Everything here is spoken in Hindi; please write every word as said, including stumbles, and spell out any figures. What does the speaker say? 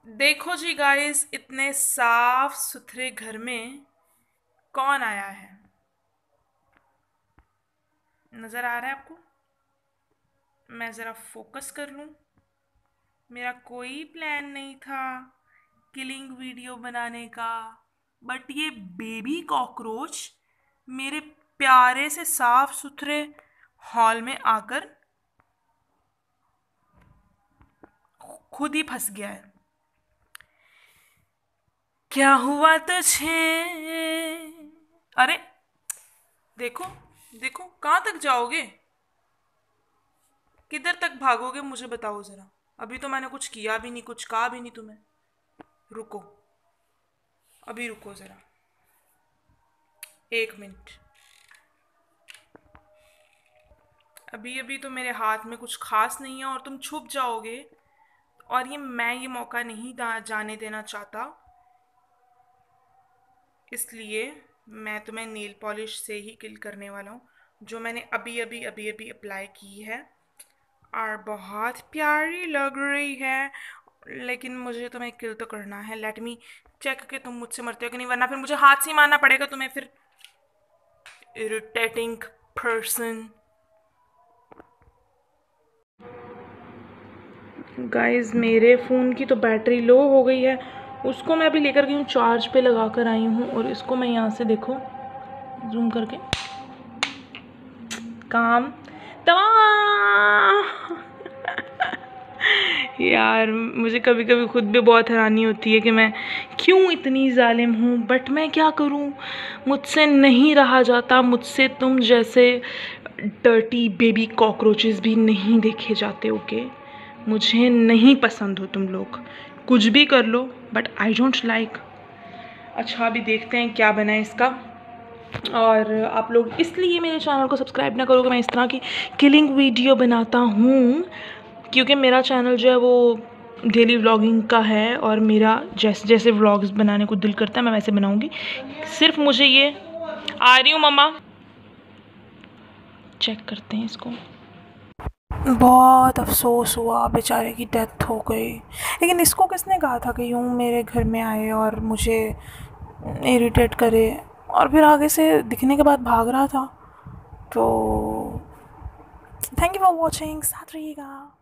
देखो जी गाइस, इतने साफ सुथरे घर में कौन आया है? नजर आ रहा है आपको? मैं जरा फोकस कर लूं। मेरा कोई प्लान नहीं था किलिंग वीडियो बनाने का, बट ये बेबी कॉकरोच मेरे प्यारे से साफ सुथरे हॉल में आकर खुद ही फंस गया है। क्या हुआ तुझे? अरे देखो देखो, कहाँ तक जाओगे? किधर तक भागोगे? मुझे बताओ जरा। अभी तो मैंने कुछ किया भी नहीं, कुछ कहा भी नहीं तुम्हें। रुको, अभी रुको जरा, एक मिनट। अभी अभी तो मेरे हाथ में कुछ खास नहीं है और तुम छुप जाओगे, और ये मैं ये मौका नहीं जाने देना चाहता। इसलिए मैं तुम्हें नेल पॉलिश से ही किल करने वाला हूँ, जो मैंने अभी अभी अभी अभी अप्लाई की है और बहुत प्यारी लग रही है। लेकिन मुझे तुम्हें किल तो करना है। लेट मी चेक कि तुम मुझसे मरते हो कि नहीं, वरना फिर मुझे हाथ से ही मारना पड़ेगा तुम्हें। फिर इरिटेटिंग पर्सन। गाइस, मेरे फ़ोन की तो बैटरी लो हो गई है। उसको मैं अभी लेकर गई हूँ, चार्ज पे लगा कर आई हूँ। और इसको मैं यहाँ से देखो जूम करके काम तमाम। यार, मुझे कभी कभी खुद भी बहुत हैरानी होती है कि मैं क्यों इतनी जालिम हूँ, बट मैं क्या करूँ, मुझसे नहीं रहा जाता। मुझसे तुम जैसे डर्टी बेबी कॉकरोचेस भी नहीं देखे जाते। ओके, मुझे नहीं पसंद हो तुम लोग, कुछ भी कर लो, बट आई डोंट लाइक। अच्छा, अभी देखते हैं क्या बना है इसका। और आप लोग इसलिए मेरे चैनल को सब्सक्राइब ना करोगे, मैं इस तरह की किलिंग वीडियो बनाता हूँ, क्योंकि मेरा चैनल जो है वो डेली व्लॉगिंग का है। और मेरा जैसे जैसे व्लॉग्स बनाने को दिल करता है मैं वैसे बनाऊँगी। सिर्फ मुझे ये आ रही हूँ मम्मा, चेक करते हैं इसको। बहुत अफसोस हुआ, बेचारे की डेथ हो गई। लेकिन इसको किसने कहा था कि यूँ मेरे घर में आए और मुझे इरिटेट करे, और फिर आगे से दिखने के बाद भाग रहा था। तो थैंक यू फॉर वॉचिंग, साथ रहिएगा।